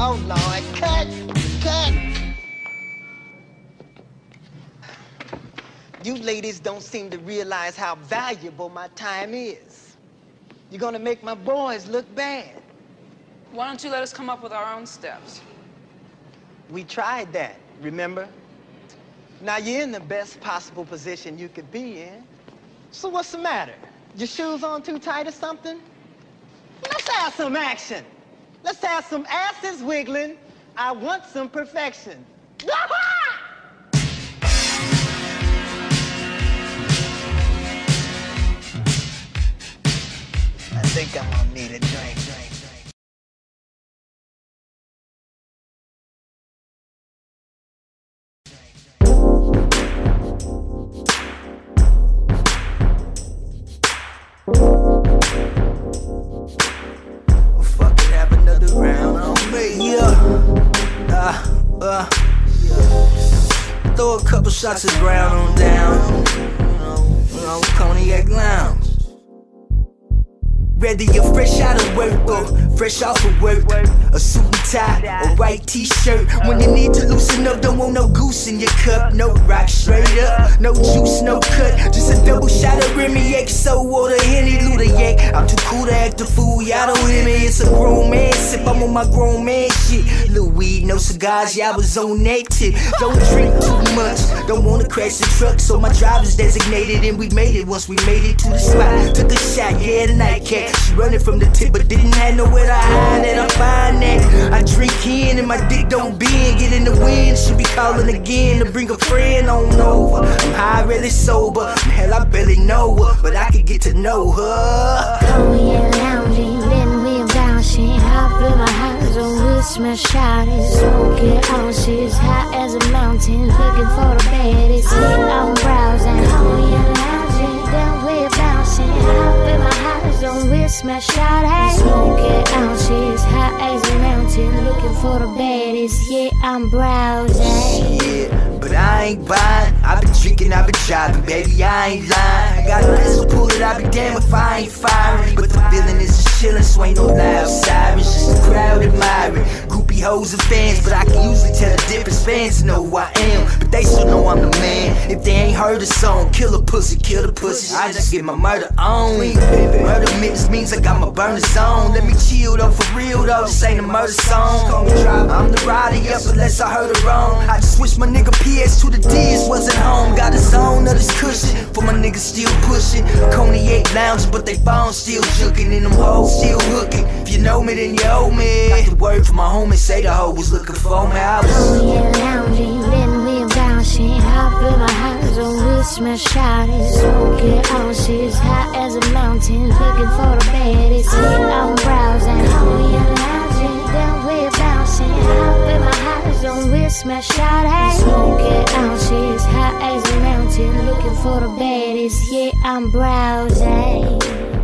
Oh, Lord, cut, cut. You ladies don't seem to realize how valuable my time is. You're gonna make my boys look bad. Why don't you let us come up with our own steps? We tried that, remember? Now you're in the best possible position you could be in. So what's the matter? Your shoes on too tight or something? Let's have some action. Let's have some asses wiggling. I want some perfection. I think I'm gonna need a drink. Fucking have another round on me. Throw a couple shots of brown on down. You know, Cognac Lounge. Whether you're fresh out of work or fresh off of work, a suit and tie, a white t-shirt. When you need to loosen up, don't want no goose in your cup. No rock straight up, no juice, no cut. Just a double shot of Remy XO or the Henny Luda. I'm too cool to act a fool, y'all don't hear me. It's a grown man sip, I'm on my grown man shit. Little weed, no cigars, yeah, I was on that tip. Don't drink too much, don't wanna crash the truck. So my driver's designated and we made it once we made it to the spot. Took a shot, yeah, the nightcap. She running from the tip, but didn't have nowhere to hide it. I'm fine that I drink in and my dick don't bend. Get in the wind, she be calling again to bring a friend on over. I'm high, really sober. Hell, I barely know her, but I could get to know her. Oh yeah, lounging, then we bouncing. Hop in my house, on we smash shotties. Smoking ounces, high as a mountain. Looking for the baddest hit, I'm browsing. Oh yeah, lounging, then we bouncing. Hop in my house, on we smash shotties. Smoking ounces, high as a mountain. Looking for the baddest, yeah, I'm browsing. Shit, but I ain't buying. I been drinking, I been driving, baby, I ain't lying. I got a pistol, pull it, I be damn if I ain't firing. But the feeling is just chillin', so ain't no loud sirens. Just a crowd admiring, groupie hoes and fans. But I can usually tell the difference, fans know who I am. But they still know I'm the man. If they ain't heard the song, kill a pussy, kill the pussy. I just get my murder on. Murder means I got my burners on. Let me chill though, for real though, this ain't a murder song. I'm the rider, yep, unless I heard it wrong. I just wish my nigga PS to the D's wasn't home. Got a zone of this cushion for my niggas still pushing. Cognac lounging, but they phones still juking and them hoes still hooking. If you know me, then you owe me. Got the word from my homie, say the hoe was looking for me. Oh yeah, lounging, then we bouncing. Hop in my house, on we smash shotties. Smoking ounces, high as a mountain. Looking for the baddest hit, I'm browsing. Oh yeah, lounging, then we bouncing. Hop in my house, on we smash shotties. Smoking ounces, high as a mountain. Looking for the baddest, yeah, I'm browsing.